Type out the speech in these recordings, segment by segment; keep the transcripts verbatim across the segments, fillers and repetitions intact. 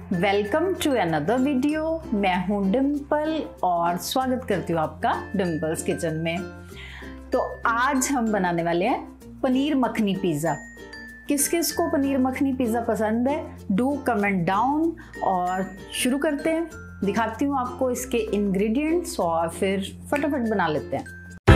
Welcome to another video. मैं हूँ डिम्पल और स्वागत करती हूँ आपका डिम्पल्स किचन में। तो आज हम बनाने वाले हैं पनीर मखनी पिज़्ज़ा। किस किस को पनीर मखनी पिज़्ज़ा पसंद है, डू कमेंट डाउन। और शुरू करते हैं, दिखाती हूँ आपको इसके इंग्रेडिएंट्स और फिर फटाफट बना लेते हैं।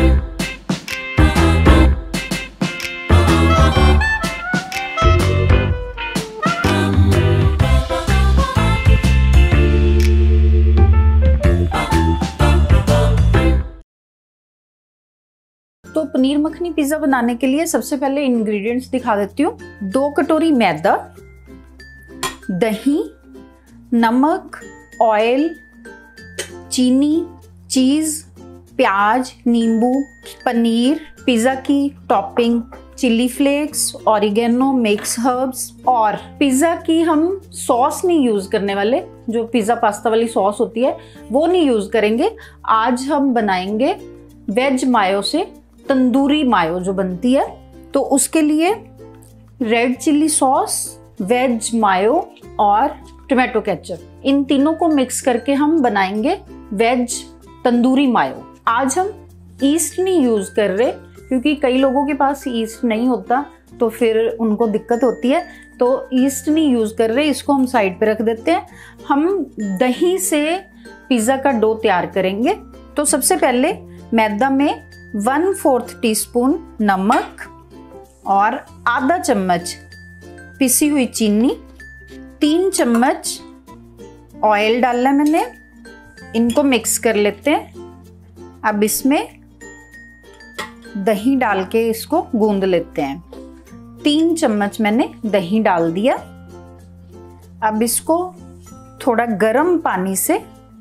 तो पनीर मखनी पिज़्ज़ा बनाने के लिए सबसे पहले इंग्रेडिएंट्स दिखा देती हूँ। दो कटोरी मैदा, दही, नमक, ऑयल, चीनी, चीज़, प्याज, नींबू, पनीर, पिज़्ज़ा की topping, chilli flakes, oregano, mix herbs. और पिज़्ज़ा की हम सॉस नहीं यूज़ करने वाले, जो पिज़्ज़ा पास्ता वाली सॉस होती है वो नहीं यूज़ करेंगे। आज हम बनाएंगे वेज मायो से तंदूरी मायो जो बनती है। तो उसके लिए red chilli sauce, veg mayo और टोमेटो केचप, इन तीनों को मिक्स करके हम बनाएंगे वेज तंदूरी मायो। आज हम ईस्ट नहीं यूज़ कर रहे क्योंकि कई लोगों के पास ईस्ट नहीं होता तो फिर उनको दिक्कत होती है, तो ईस्ट नहीं यूज़ कर रहे, इसको हम साइड पे रख देते हैं। हम दही से पिज़्ज़ा का डो तैयार करेंगे। तो सबसे पहले मैदा में वन फोर्थ टी स्पून नमक और आधा चम्मच पिसी हुई चीनी, तीन चम्मच ऑयल डालना है मैंने, इनको मिक्स कर लेते हैं। अब इसमें दही डाल के इसको गूंद लेते हैं। तीन चम्मच मैंने दही डाल दिया। अब इसको थोड़ा गर्म पानी से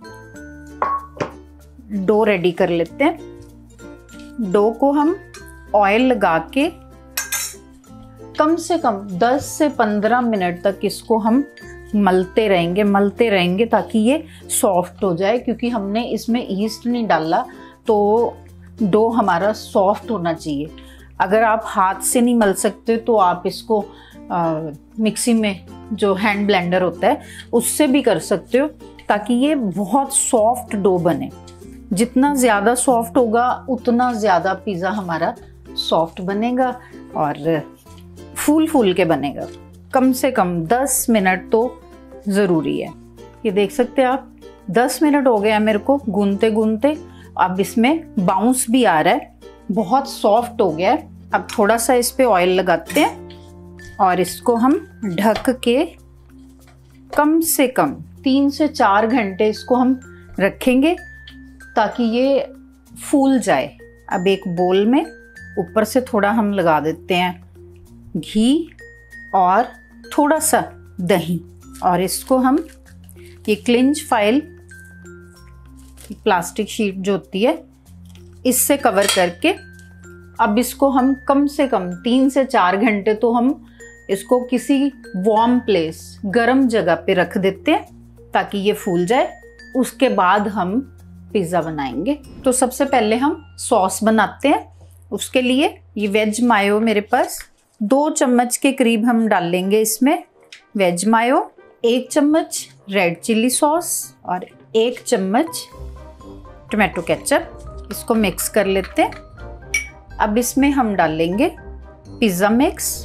डो रेडी कर लेते हैं। डो को हम ऑयल लगा के कम से कम दस से पंद्रह मिनट तक इसको हम मलते रहेंगे मलते रहेंगे ताकि ये सॉफ्ट हो जाए, क्योंकि हमने इसमें ईस्ट नहीं डाला तो डो हमारा सॉफ्ट होना चाहिए। अगर आप हाथ से नहीं मल सकते तो आप इसको आ, मिक्सी में जो हैंड ब्लेंडर होता है उससे भी कर सकते हो, ताकि ये बहुत सॉफ्ट डो बने। जितना ज़्यादा सॉफ्ट होगा उतना ज़्यादा पिज़्ज़ा हमारा सॉफ्ट बनेगा और फूल फूल के बनेगा। कम से कम दस मिनट तो ज़रूरी है। ये देख सकते हैं आप, दस मिनट हो गया मेरे को गूंदते गूंदते। अब इसमें बाउंस भी आ रहा है, बहुत सॉफ्ट हो गया है। अब थोड़ा सा इस पर ऑयल लगाते हैं और इसको हम ढक के कम से कम तीन से चार घंटे इसको हम रखेंगे ताकि ये फूल जाए। अब एक बोल में ऊपर से थोड़ा हम लगा देते हैं घी और थोड़ा सा दही, और इसको हम ये क्लिंच फाइल प्लास्टिक शीट जो होती है इससे कवर करके अब इसको हम कम से कम तीन से चार घंटे तो हम इसको किसी वार्म प्लेस, गर्म जगह पे रख देते हैं ताकि ये फूल जाए। उसके बाद हम पिज़्ज़ा बनाएंगे। तो सबसे पहले हम सॉस बनाते हैं। उसके लिए ये वेज मायो मेरे पास दो चम्मच के करीब हम डाल लेंगे इसमें वेज मायो, एक चम्मच रेड चिली सॉस और एक चम्मच टोमेटो केचप। इसको मिक्स कर लेते हैं। अब इसमें हम डाल लेंगे पिज़्ज़ा मिक्स।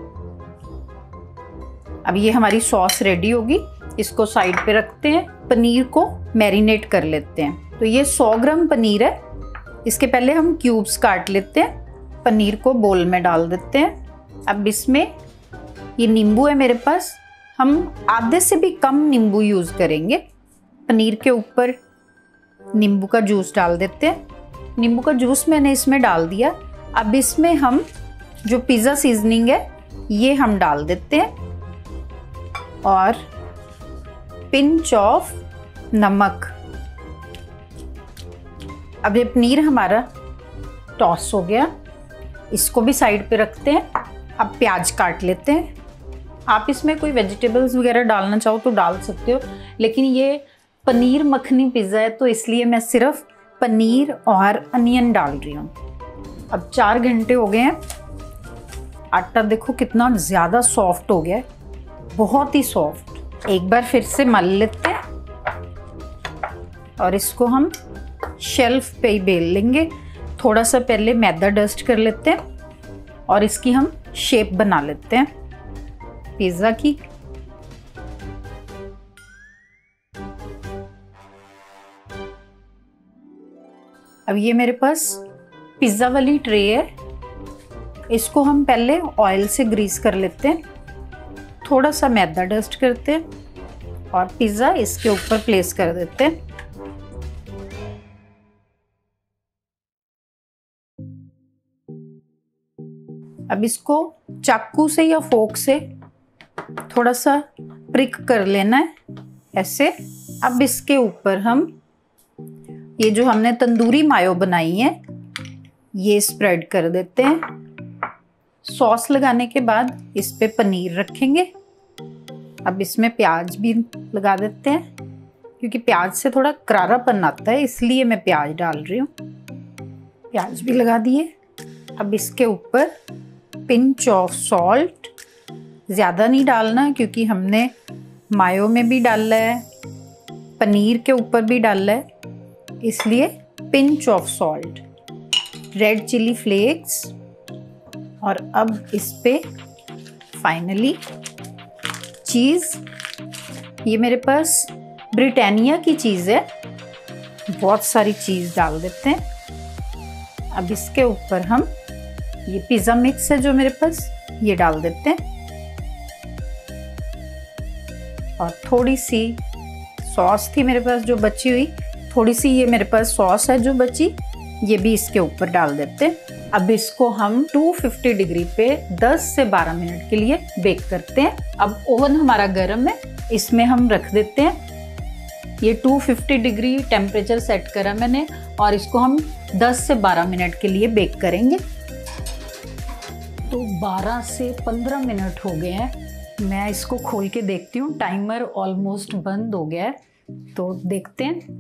अब ये हमारी सॉस रेडी होगी, इसको साइड पे रखते हैं। पनीर को मैरिनेट कर लेते हैं। तो ये सौ ग्राम पनीर है, इसके पहले हम क्यूब्स काट लेते हैं। पनीर को बोल में डाल देते हैं। अब इसमें ये नींबू है मेरे पास, हम आधे से भी कम नींबू यूज़ करेंगे। पनीर के ऊपर नींबू का जूस डाल देते हैं। नींबू का जूस मैंने इसमें डाल दिया। अब इसमें हम जो पिज़्ज़ा सीजनिंग है ये हम डाल देते हैं और पिंच ऑफ नमक। अब ये पनीर हमारा टॉस हो गया, इसको भी साइड पे रखते हैं। अब प्याज काट लेते हैं। आप इसमें कोई वेजिटेबल्स वगैरह डालना चाहो तो डाल सकते हो, लेकिन ये पनीर मखनी पिज़्ज़ा है तो इसलिए मैं सिर्फ पनीर और अनियन डाल रही हूँ। अब चार घंटे हो गए हैं। आटा देखो कितना ज़्यादा सॉफ्ट हो गया है, बहुत ही सॉफ्ट। एक बार फिर से मल लेते हैं और इसको हम शेल्फ पे ही बेल लेंगे। थोड़ा सा पहले मैदा डस्ट कर लेते हैं और इसकी हम शेप बना लेते हैं पिज़्ज़ा की। अब ये मेरे पास पिज़्ज़ा वाली ट्रे है, इसको हम पहले ऑयल से ग्रीस कर लेते हैं। थोड़ा सा मैदा डस्ट करते हैं और पिज़्ज़ा इसके ऊपर प्लेस कर देते हैं। अब इसको चाकू से या फोक से थोड़ा सा प्रिक कर लेना है ऐसे। अब इसके ऊपर हम ये जो हमने तंदूरी मायो बनाई है ये स्प्रेड कर देते हैं। सॉस लगाने के बाद इस पे पनीर रखेंगे। अब इसमें प्याज भी लगा देते हैं, क्योंकि प्याज से थोड़ा करारापन आता है इसलिए मैं प्याज डाल रही हूँ। प्याज भी लगा दिए। अब इसके ऊपर पिंच ऑफ सॉल्ट, ज़्यादा नहीं डालना क्योंकि हमने मायो में भी डाला है, पनीर के ऊपर भी डाला है, इसलिए pinch of salt. Red chilli flakes और अब इस पे फाइनली चीज़। ये मेरे पास ब्रिटानिया की चीज़ है, बहुत सारी चीज़ डाल देते हैं। अब इसके ऊपर हम ये पिज़्ज़ा मिक्स है जो मेरे पास, ये डाल देते हैं और थोड़ी सी सॉस थी मेरे पास जो बची हुई, थोड़ी सी ये मेरे पास सॉस है जो बची, ये भी इसके ऊपर डाल देते हैं। अब इसको हम दो सौ पचास डिग्री पे दस से बारह मिनट के लिए बेक करते हैं। अब ओवन हमारा गर्म है, इसमें हम रख देते हैं। ये दो सौ पचास डिग्री टेम्परेचर सेट करा मैंने और इसको हम दस से बारह मिनट के लिए बेक करेंगे। तो बारह से पंद्रह मिनट हो गए हैं। मैं इसको खोल के देखती हूँ, टाइमर ऑलमोस्ट बंद हो गया है, तो देखते हैं।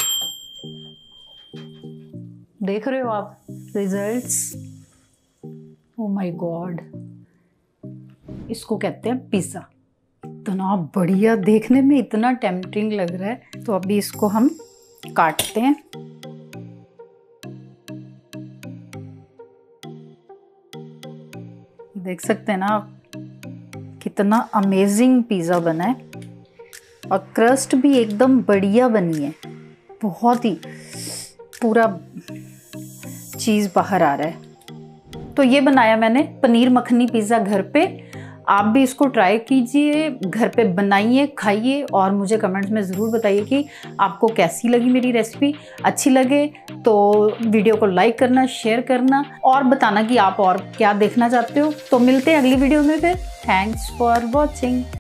देख रहे हो आप रिजल्ट्स? ओ माय गॉड, इसको कहते हैं पिज़्ज़ा। इतना बढ़िया, देखने में इतना टेम्पटिंग लग रहा है। तो अभी इसको हम काटते हैं। देख सकते हैं ना आप, कितना अमेजिंग पिज़्ज़ा बना है और क्रस्ट भी एकदम बढ़िया बनी है, बहुत ही पूरा चीज़ बाहर आ रहा है। तो ये बनाया मैंने पनीर मखनी पिज़्ज़ा घर पे। आप भी इसको ट्राई कीजिए, घर पे बनाइए, खाइए और मुझे कमेंट्स में ज़रूर बताइए कि आपको कैसी लगी मेरी रेसिपी। अच्छी लगे तो वीडियो को लाइक करना, शेयर करना और बताना कि आप और क्या देखना चाहते हो। तो मिलते हैं अगली वीडियो में फिर। Thanks for watching.